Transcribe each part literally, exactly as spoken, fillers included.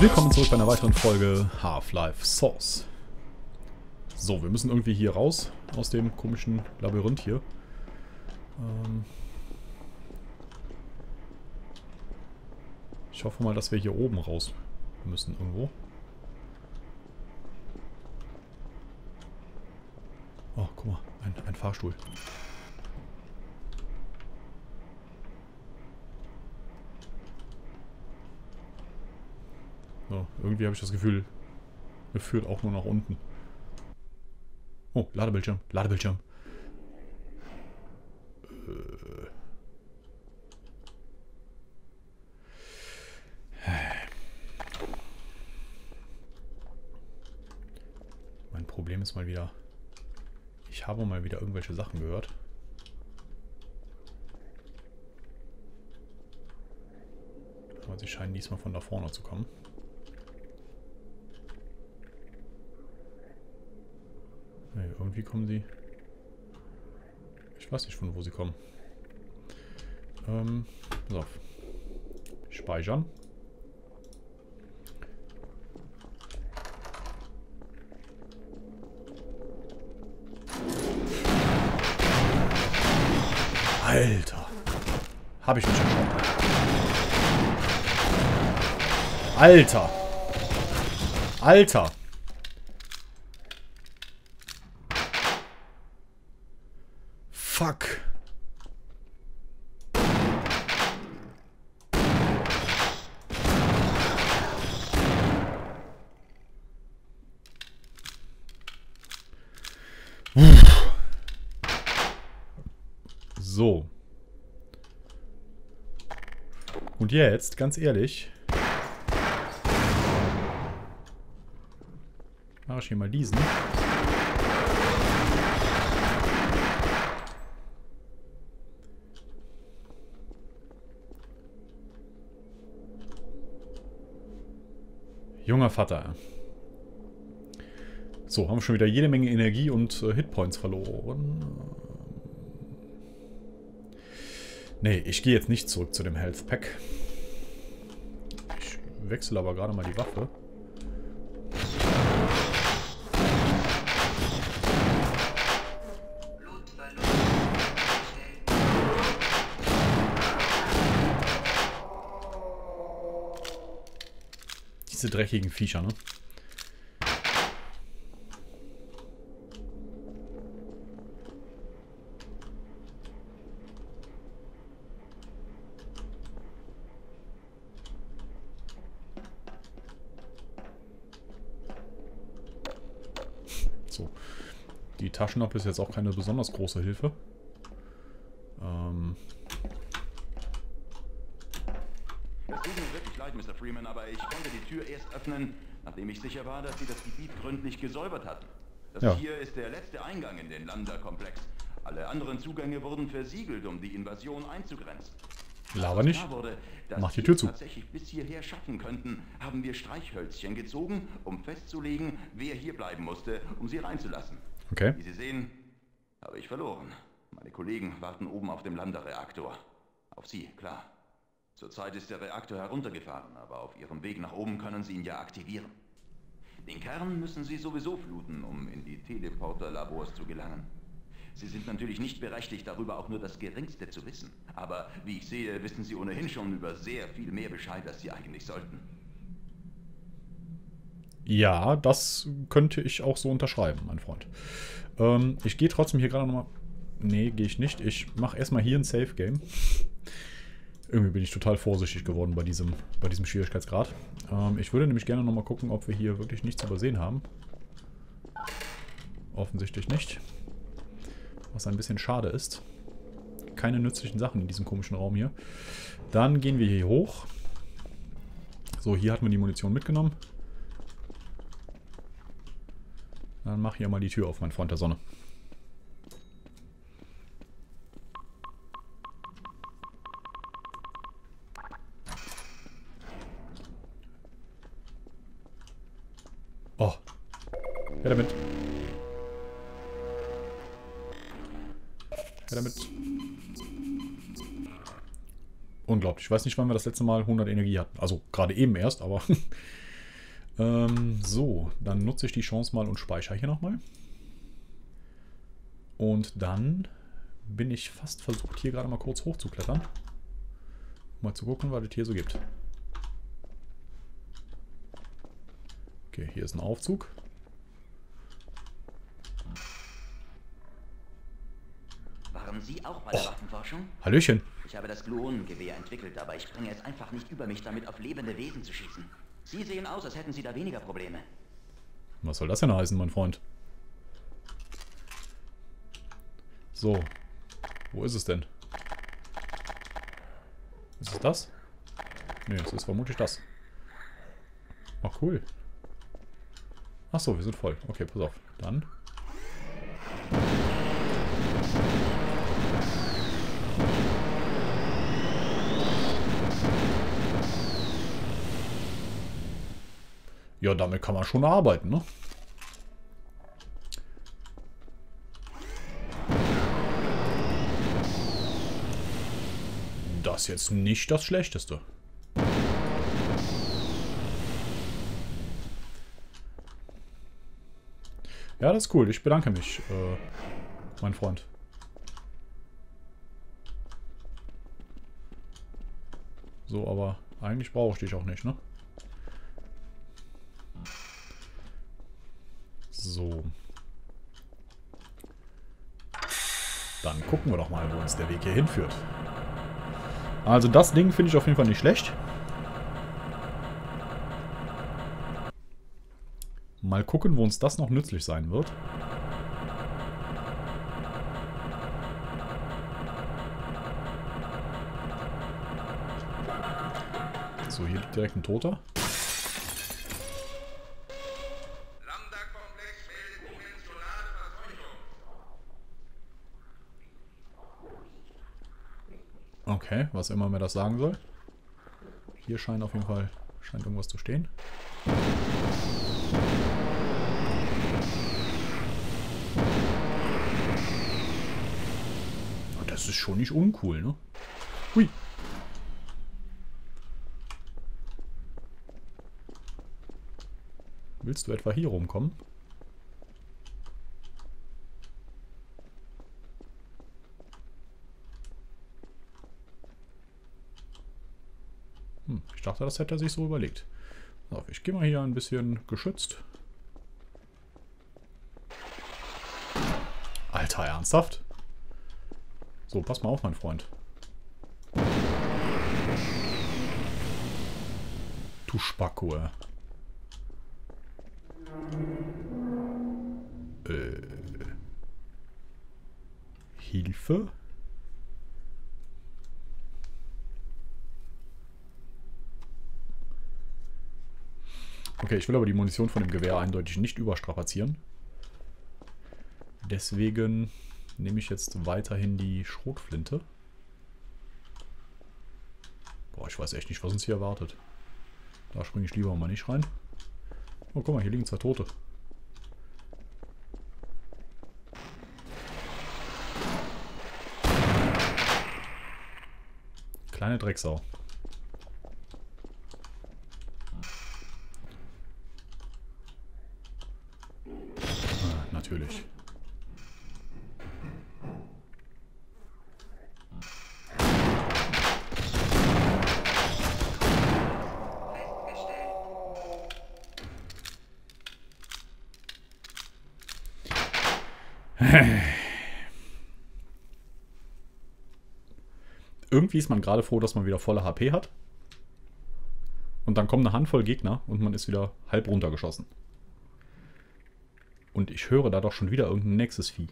Willkommen zurück bei einer weiteren Folge Half-Life Source. So, wir müssen irgendwie hier raus aus dem komischen Labyrinth hier. Ähm ich hoffe mal, dass wir hier oben raus müssen irgendwo. Oh, guck mal, ein, ein Fahrstuhl. So, irgendwie habe ich das Gefühl, er führt auch nur nach unten. Oh, Ladebildschirm, Ladebildschirm. Äh. Mein Problem ist mal wieder, ich habe mal wieder irgendwelche Sachen gehört. Aber sie scheinen diesmal von da vorne zu kommen. Nee, irgendwie kommen sie... Ich weiß nicht, von wo sie kommen. Ähm, pass auf. Speichern. Alter. Hab ich mich erschrocken. Alter. Alter. Fuck. So. Und jetzt, ganz ehrlich, mache ich hier mal diesen. Junger Vater. So, haben wir schon wieder jede Menge Energie und äh, Hitpoints verloren. Nee, ich gehe jetzt nicht zurück zu dem Health Pack. Ich wechsle aber gerade mal die Waffe. Diese dreckigen Viecher, ne? So. Die Taschenlampe ist jetzt auch keine besonders große Hilfe. Ähm... Mister Freeman, aber ich konnte die Tür erst öffnen, nachdem ich sicher war, dass Sie das Gebiet gründlich gesäubert hatten. Das ja. Hier ist der letzte Eingang in den Lambda-Komplex. Alle anderen Zugänge wurden versiegelt, um die Invasion einzugrenzen. Laber nicht. Wurde, Mach die Tür zu. Tatsächlich bis hierher schaffen könnten, haben wir Streichhölzchen gezogen, um festzulegen, wer hier bleiben musste, um sie reinzulassen. Okay. Wie Sie sehen, habe ich verloren. Meine Kollegen warten oben auf dem Lambda-Reaktor. Auf Sie, klar. Zurzeit ist der Reaktor heruntergefahren, aber auf Ihrem Weg nach oben können Sie ihn ja aktivieren. Den Kern müssen Sie sowieso fluten, um in die Teleporter-Labors zu gelangen. Sie sind natürlich nicht berechtigt, darüber auch nur das Geringste zu wissen. Aber wie ich sehe, wissen Sie ohnehin schon über sehr viel mehr Bescheid, als Sie eigentlich sollten. Ja, das könnte ich auch so unterschreiben, mein Freund. Ähm, ich gehe trotzdem hier gerade nochmal... Nee, gehe ich nicht. Ich mache erstmal hier ein Safe-Game. Irgendwie bin ich total vorsichtig geworden bei diesem, bei diesem Schwierigkeitsgrad. Ähm, ich würde nämlich gerne nochmal gucken, ob wir hier wirklich nichts übersehen haben. Offensichtlich nicht. Was ein bisschen schade ist. Keine nützlichen Sachen in diesem komischen Raum hier. Dann gehen wir hier hoch. So, hier hatten wir die Munition mitgenommen. Dann mach hier mal die Tür auf, mein Freund der Sonne. Oh. Her damit. Her damit. Unglaublich. Ich weiß nicht, wann wir das letzte Mal hundert Energie hatten. Also gerade eben erst, aber Ähm, so, dann nutze ich die Chance mal und speichere hier nochmal. Und dann bin ich fast versucht, hier gerade mal kurz hochzuklettern. Mal zu gucken, was es hier so gibt. Okay, hier ist ein Aufzug. Waren Sie auch bei der Oh. Waffenforschung? Hallöchen. Ich habe das Gluonengewehr entwickelt, aber ich bringe es einfach nicht über, mich damit auf lebende Wesen zu schießen. Sie sehen aus, als hätten Sie da weniger Probleme. Was soll das denn heißen, mein Freund? So. Wo ist es denn? Ist es das? Ne, es ist vermutlich das. Ach, cool. Achso, wir sind voll. Okay, pass auf. Dann. Ja, damit kann man schon arbeiten, ne? Das ist jetzt nicht das Schlechteste. Ja, das ist cool. Ich bedanke mich, äh, mein Freund. So, aber eigentlich brauche ich dich auch nicht, ne? So. Dann gucken wir doch mal, wo uns der Weg hier hinführt. Also das Ding finde ich auf jeden Fall nicht schlecht. Mal gucken, wo uns das noch nützlich sein wird. So, hier liegt direkt ein Toter. Okay, was immer mir das sagen soll. Hier scheint auf jeden Fall scheint irgendwas zu stehen. Und das ist schon nicht uncool, ne? Hui. Willst du etwa hier rumkommen? Hm, ich dachte, das hätte er sich so überlegt. So, ich gehe mal hier ein bisschen geschützt. Alter, ernsthaft? So, pass mal auf, mein Freund. Du Spacko, ey. Äh. Hilfe? Okay, ich will aber die Munition von dem Gewehr eindeutig nicht überstrapazieren. Deswegen nehme ich jetzt weiterhin die Schrotflinte. Boah, ich weiß echt nicht, was uns hier erwartet. Da springe ich lieber mal nicht rein. Oh, guck mal, hier liegen zwei Tote. Kleine Drecksau. Ah, natürlich. Irgendwie ist man gerade froh, dass man wieder volle H P hat. Und dann kommt eine Handvoll Gegner und man ist wieder halb runtergeschossen. Und ich höre da doch schon wieder irgendein nächstes Vieh.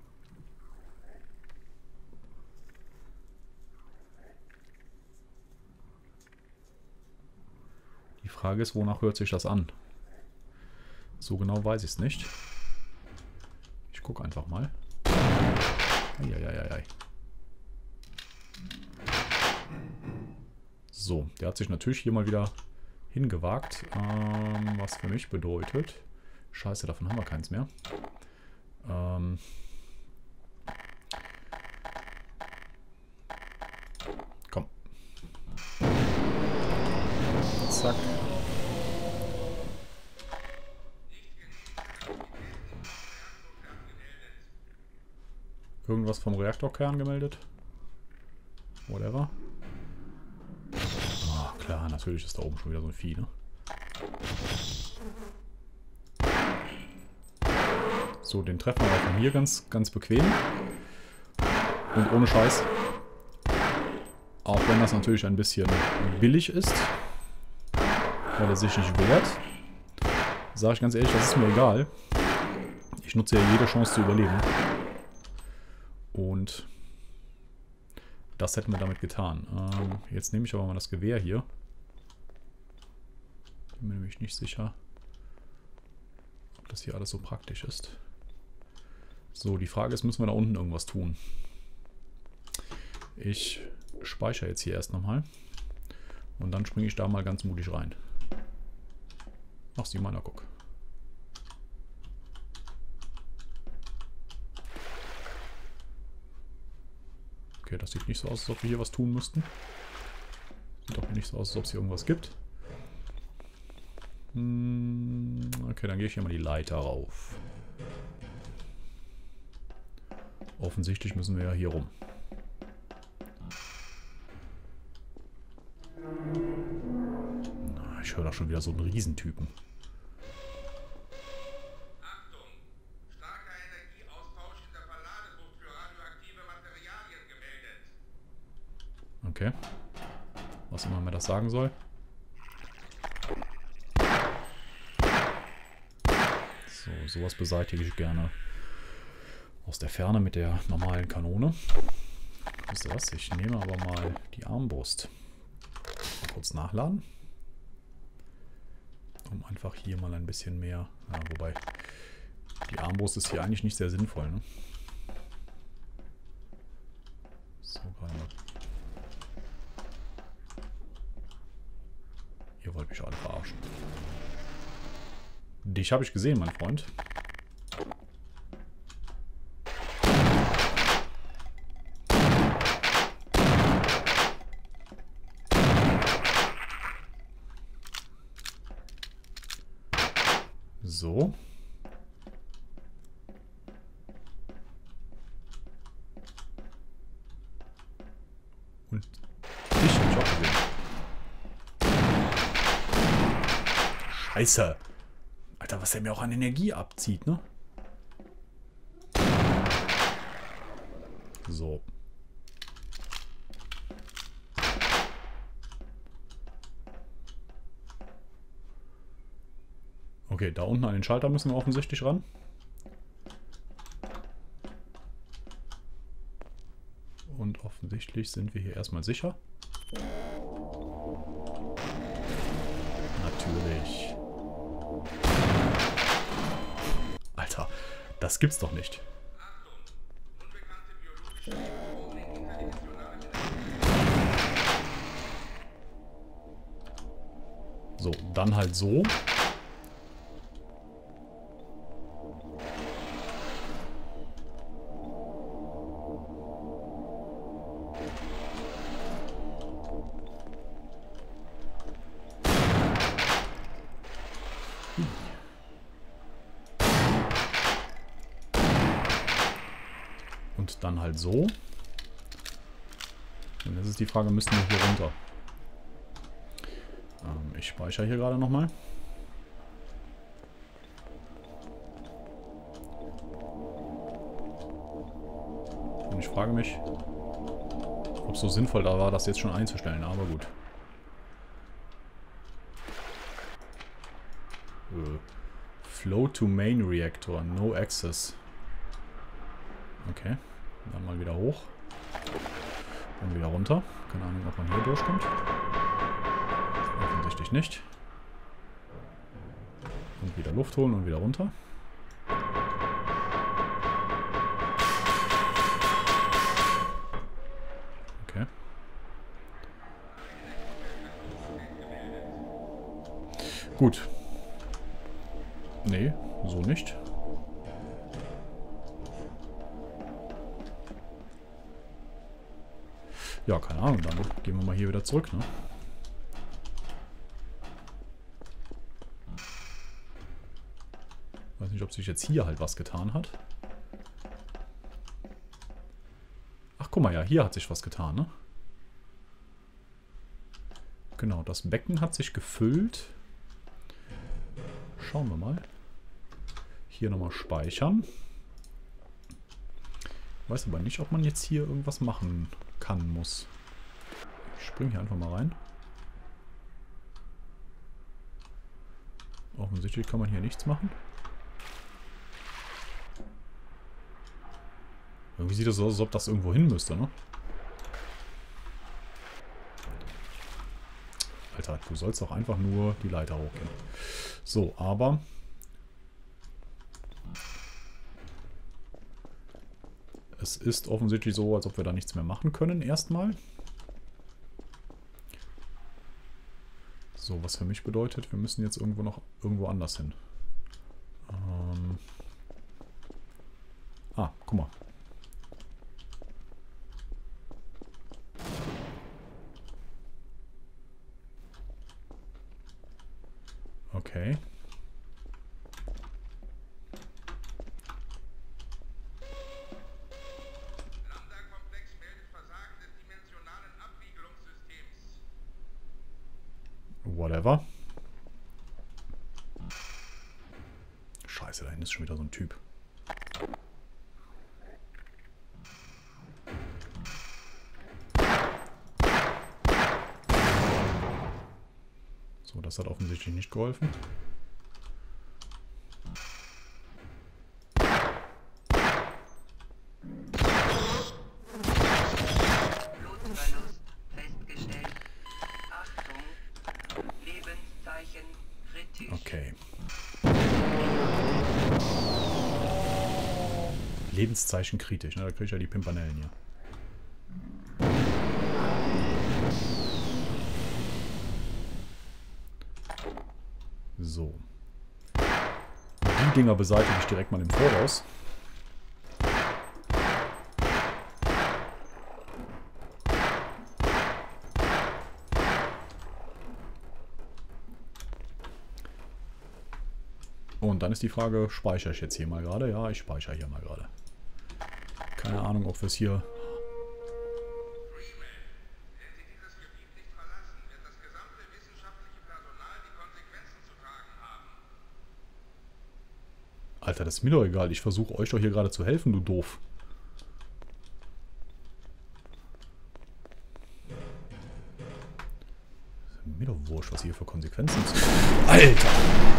Die Frage ist, wonach hört sich das an? So genau weiß ich es nicht. Ich gucke einfach mal. Eieieiei. So, der hat sich natürlich hier mal wieder hingewagt. Ähm, was für mich bedeutet... Scheiße, davon haben wir keins mehr. Ähm... Komm. Zack. Irgendwas vom Reaktorkern gemeldet? Whatever. Oh, klar, natürlich ist da oben schon wieder so ein Vieh, ne? So, den treffen wir von hier ganz, ganz bequem. Und ohne Scheiß. Auch wenn das natürlich ein bisschen billig ist, weil er sich nicht wehrt, sage ich ganz ehrlich, das ist mir egal. Ich nutze ja jede Chance zu überleben. Und das hätten wir damit getan. Ähm, jetzt nehme ich aber mal das Gewehr hier. Bin mir nämlich nicht sicher, ob das hier alles so praktisch ist. So, die Frage ist, müssen wir da unten irgendwas tun? Ich speichere jetzt hier erst nochmal. Und dann springe ich da mal ganz mutig rein. Ach, sieh mal, na guck. Okay, das sieht nicht so aus, als ob wir hier was tun müssten. Sieht auch nicht so aus, als ob es hier irgendwas gibt. Hm, okay, dann gehe ich hier mal die Leiter rauf. Offensichtlich müssen wir ja hier rum. Na, ich höre da schon wieder so einen Riesentypen. Achtung! Starker Energieaustausch in der Verladebucht für radioaktive Materialien gemeldet. Okay. Was immer mir das sagen soll. So, sowas beseitige ich gerne aus der Ferne mit der normalen Kanone. Wisst ihr was? Ich nehme aber mal die Armbrust. Mal kurz nachladen. Um einfach hier mal ein bisschen mehr... Ja, wobei, die Armbrust ist hier eigentlich nicht sehr sinnvoll, ne? So, gerade mal. Ihr wollt mich alle verarschen. Dich habe ich gesehen, mein Freund. So. Und dich habe ich auch gesehen. Scheiße. Alter, was er mir auch an Energie abzieht, ne? So. Okay, da unten an den Schalter müssen wir offensichtlich ran. Und offensichtlich sind wir hier erstmal sicher. Natürlich. Alter, das gibt's doch nicht. So, dann halt so. Und dann halt so. Und jetzt ist die Frage, müssen wir hier runter? Ähm, ich speichere hier gerade nochmal. Und ich frage mich, ob es so sinnvoll da war, das jetzt schon einzustellen, aber gut. Äh, Flow to Main Reactor, no access. Okay, dann mal wieder hoch. Und wieder runter. Keine Ahnung, ob man hier durchkommt. Offensichtlich nicht. Und wieder Luft holen und wieder runter. Okay. Gut. Nee, so nicht. Ja, keine Ahnung, dann gehen wir mal hier wieder zurück, ne? Weiß nicht, ob sich jetzt hier halt was getan hat. guck mal, ja, hier hat sich was getan, ne? Genau, das Becken hat sich gefüllt. Schauen wir mal. Hier nochmal speichern. Ich weiß aber nicht, ob man jetzt hier irgendwas machen kann, muss. Ich springe hier einfach mal rein. Offensichtlich kann man hier nichts machen. Irgendwie sieht das so aus, als ob das irgendwo hin müsste, ne? Alter, du sollst doch einfach nur die Leiter hochgehen. So, aber... Es ist offensichtlich so, als ob wir da nichts mehr machen können, erstmal. So, was für mich bedeutet, wir müssen jetzt irgendwo noch irgendwo anders hin. Ähm ah, guck mal. Okay. Lambda-Komplex meldet Versagen des dimensionalen Abriegelungssystems. Whatever. Scheiße, da hinten ist schon wieder so ein Typ. So, das hat offensichtlich nicht geholfen. Blutverlust festgestellt. Achtung, Lebenszeichen kritisch. Okay. Lebenszeichen kritisch, ne? Da kriege ich ja die Pimpanellen hier. So. Die Dinger beseitige ich direkt mal im Voraus. Und dann ist die Frage, speichere ich jetzt hier mal gerade? Ja, ich speichere hier mal gerade. Keine Ahnung, ob wir es hier... Freeman, wenn Sie dieses Gebiet nicht verlassen, wird das gesamte wissenschaftliche Personal die Konsequenzen zu tragen haben. Alter, das ist mir doch egal. Ich versuche euch doch hier gerade zu helfen, du doof. Mir doch wurscht, was hier für Konsequenzen sind. Alter!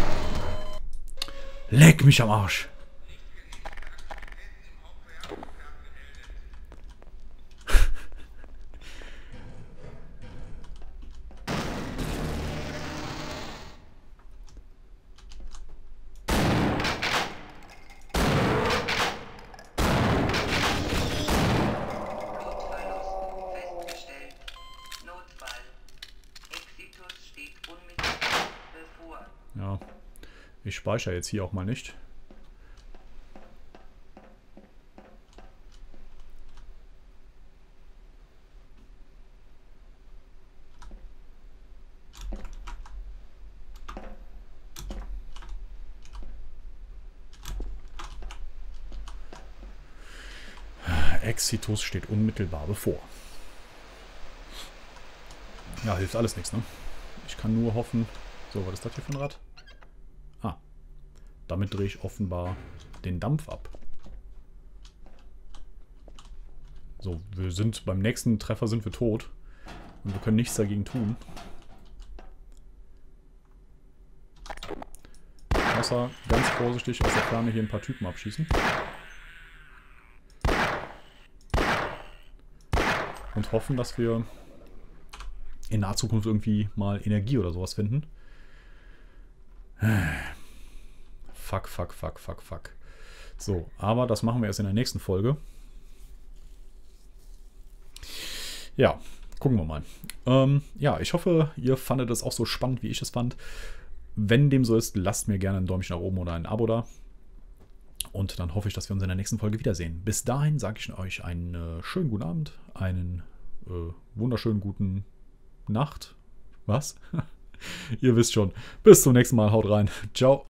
Leck mich am Arsch! Aktivitäten im Hauptreaktorkern gemeldet. Blutverlust festgestellt. Notfall. Exitus steht unmittelbar bevor. Ja, ich speichere jetzt hier auch mal nicht. Exitus steht unmittelbar bevor. Ja, hilft alles nichts, ne? Ich kann nur hoffen... So, was ist das hier für ein Rad? Ah. Damit drehe ich offenbar den Dampf ab. So, wir sind beim nächsten Treffer sind wir tot. Und wir können nichts dagegen tun. Außer ganz vorsichtig aus der Ferne hier ein paar Typen abschießen. Und hoffen, dass wir in naher Zukunft irgendwie mal Energie oder sowas finden. Fuck, fuck, fuck, fuck, fuck. So, aber das machen wir erst in der nächsten Folge. Ja, gucken wir mal. Ähm, ja, ich hoffe, ihr fandet es auch so spannend, wie ich es fand. Wenn dem so ist, lasst mir gerne ein Däumchen nach oben oder ein Abo da. Und dann hoffe ich, dass wir uns in der nächsten Folge wiedersehen. Bis dahin sage ich euch einen äh, schönen guten Abend, einen äh, wunderschönen guten Nacht. Was? Ihr wisst schon. Bis zum nächsten Mal. Haut rein. Ciao.